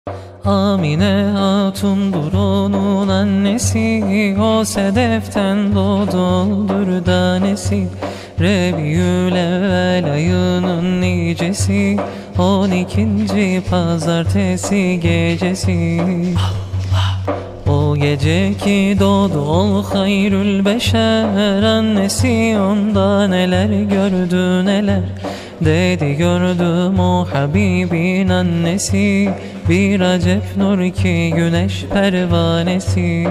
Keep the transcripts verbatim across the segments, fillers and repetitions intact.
Amine Hatun'dur onun annesi, o sedeften doğdudur danesi. Rebiül evvel ayının nicesi, on ikinci pazartesi gecesi. O gece ki doğdu ol hayrül beşer, annesi onda neler gördü neler. Dedi gördüm o Habibin annesi, bir acep nur ki güneş pervanesi.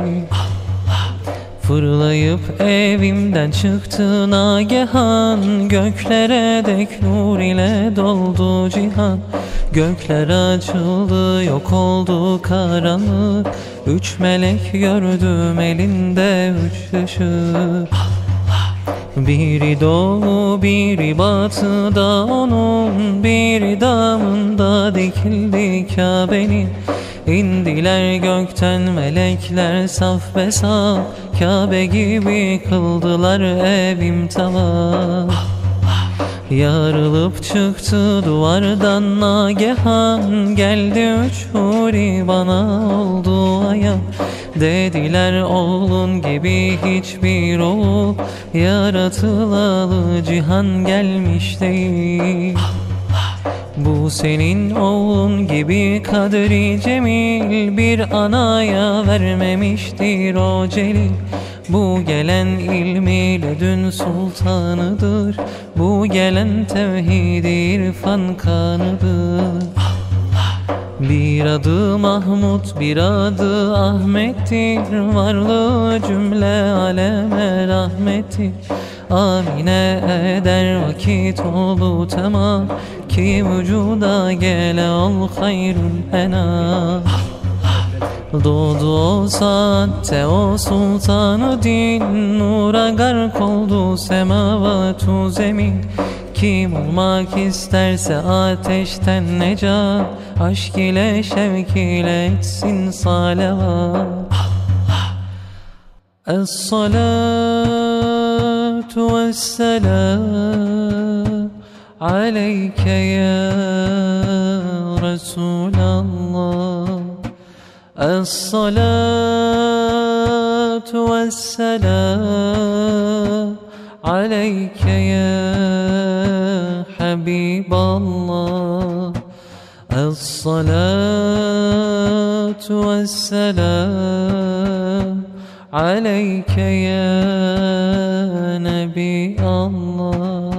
Fırlayıp evimden çıktı nagehan, göklere dek nur ile doldu cihan. Gökler açıldı, yok oldu karanlık, üç melek gördüm elinde üç ışık. Biri doğu, biri batıda onun, biri damında dikildi Kabe'nin. İndiler gökten melekler saf be saf, Kabe gibi kıldılar evim tavaf. Yarılıp çıktı duvardan nagehan, geldi üç huri bana oldu ayan. Dediler oğlun gibi hiçbir oğul yaratılalı cihan gelmiş değil. Bu senin oğlun gibi kadri cemil bir anaya vermemiştir o celil. Bu gelen ilmiyle dün sultanıdır, bu gelen tevhid irfan kanıdır. Bir adı Mahmud, bir adı Ahmet'tir, varlığı cümle aleme rahmettir. Amine eder vakit oldu tamam, ki vücuda gele ol hayrül enam. Doğdu o saatte o sultanı din, nura gark oldu semavatu zemin. Kim olmak isterse ateşten necat, aşk ile şevk ile etsin salavat. Es-salatu vesselam aleyke ya Resulallah. Es-salatu vesselam aleyke ya Habiballah. Es-salatu vesselam aleyke ya Nebi Allah.